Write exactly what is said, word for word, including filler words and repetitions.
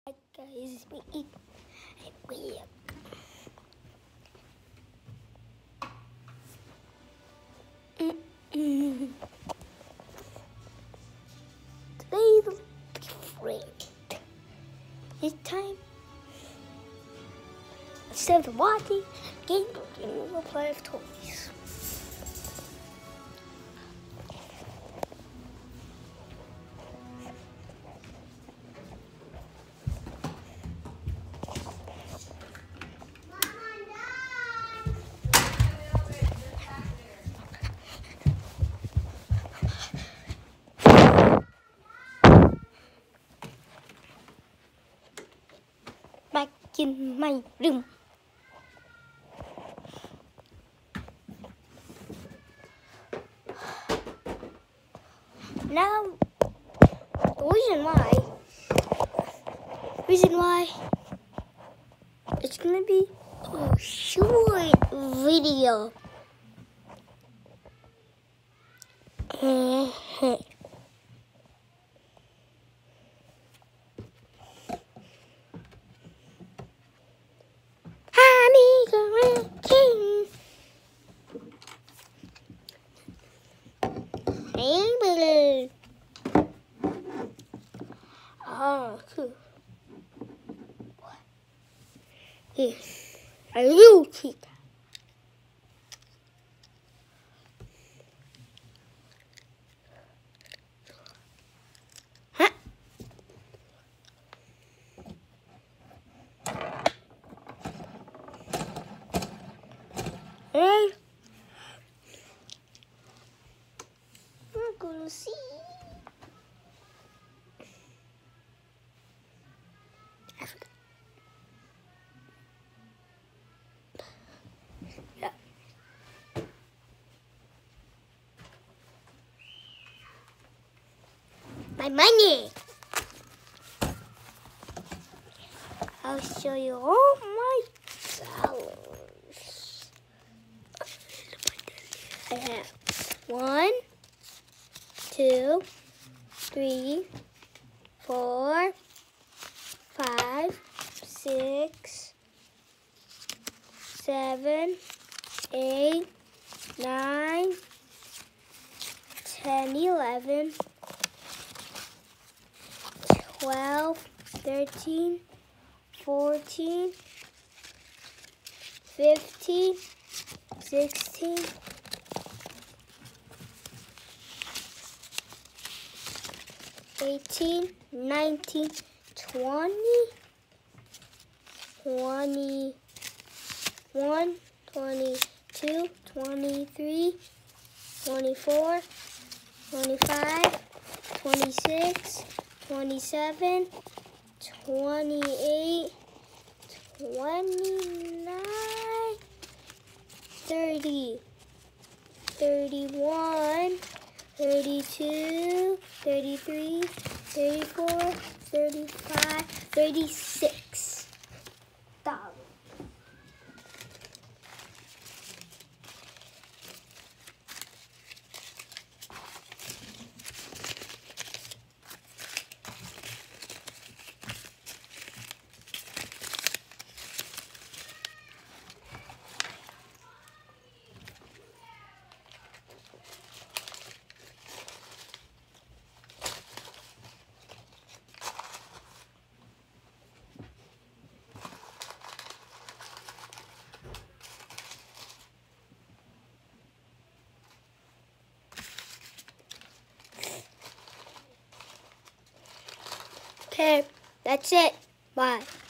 Hi guys, we eat we Mm-mm. Today the different. It's time instead of watching game we'll play with toys. Back in my room. Now, the reason why, reason why, it's gonna be a short video. Oh, cool. Yes, a little cheetah. Huh? Hey, we're gonna see. Yeah. My money. I'll show you all my dollars. I have one, two, three, four, five, six, seven, eight, nine, ten, eleven, twelve, thirteen, fourteen, fifteen, sixteen, eighteen, nineteen, twenty, twenty-one, twenty-two, twenty-three, twenty-four, twenty-five, twenty-six, twenty-seven, twenty-eight, twenty-nine, thirty, thirty-one, thirty-two, thirty-three, thirty-four, thirty-five, thirty-six dollars. Okay, that's it. Bye.